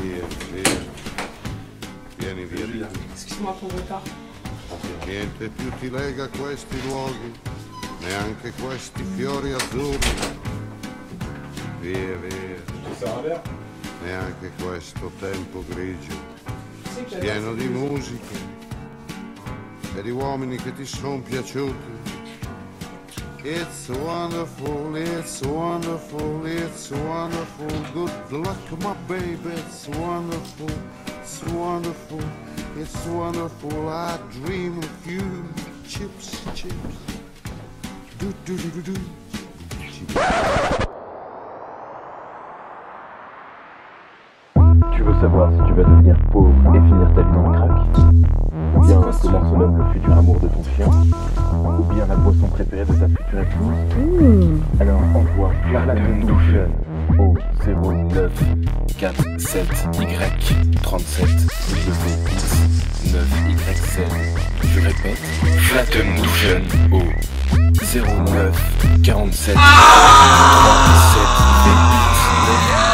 via, vieni via di qui. Excuse-moi pour le retard. Niente più ti lega a questi luoghi, neanche questi fiori azzurri. Via, via, neanche questo tempo grigio, pieno di musica e di uomini che ti son piaciuti. It's wonderful, it's wonderful, it's wonderful. Good luck, my baby, it's wonderful, it's wonderful, it's wonderful. I dream of you. Chips, chips. Do do do do do. Tu veux savoir si tu vas devenir pauvre et finir ta vie dans le crack? Ou bien comment se nomme le futur amour de ton chien? Ou bien la boisson préférée de ta future épouse? Alors envoie Flatten Douchen au 0947Y37WX9YZ. Je répète, Flatten Douchen au 0947 37 WX9